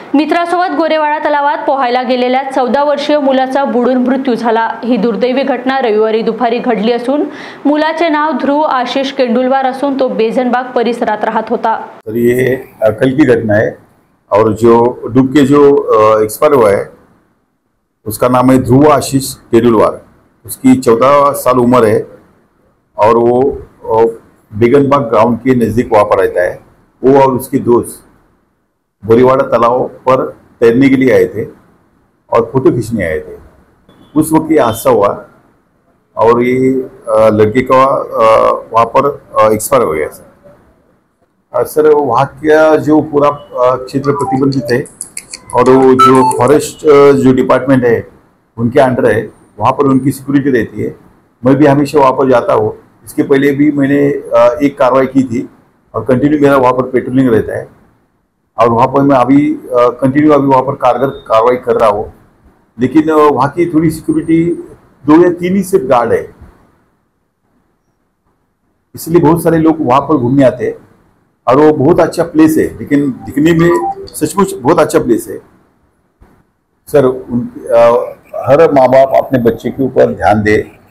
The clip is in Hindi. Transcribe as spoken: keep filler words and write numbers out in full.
मित्रासोबत गोरेवाडा तलावात पोहायला गेलेल्या चौदा वर्षीय मुलाचा बुडून मृत्यू झाला। ही दुर्दैवी घटना रविवारी दुपारी घडली असून मुलाचे नाव ध्रुव आशीष केंडुलवार असून तो बेजनबाग परिसरात राहत होता। तर ये कल की घटना है और जो डूब के जो एक्सपायर हुआ है उसका नाम है ध्रुव आशीष केंडुलवार। उसकी चौदह साल उम्र है और वो बेगनबाग ग्राउंड के नज़दीक वहाँ पर रहता है। वो और उसके दोस्त गोरेवाड़ा तालाब पर तैरने के लिए आए थे और फोटो खींचने आए थे। उस वक्त ये हादसा हुआ और ये लड़के का वहाँ पर एक्सपायर हो गया सर। सर वहाँ का जो पूरा क्षेत्र प्रतिबंधित है और वो जो फॉरेस्ट जो डिपार्टमेंट है उनके अंडर है, वहाँ पर उनकी सिक्योरिटी रहती है। मैं भी हमेशा वहाँ पर जाता हूँ। इसके पहले भी मैंने एक कार्रवाई की थी और कंटिन्यू मेरा वहाँ पर पेट्रोलिंग रहता है और वहाँ पर मैं अभी कंटिन्यू अभी वहाँ पर कारगर कार्रवाई कर रहा हूँ। लेकिन वहाँ की थोड़ी सिक्योरिटी दो या तीन ही सिर्फ गार्ड है, इसलिए बहुत सारे लोग वहाँ पर घूमने आते हैं और वो बहुत अच्छा प्लेस है, लेकिन दिखने में सचमुच बहुत अच्छा प्लेस है सर। उन हर माँ बाप अपने बच्चे के ऊपर ध्यान दे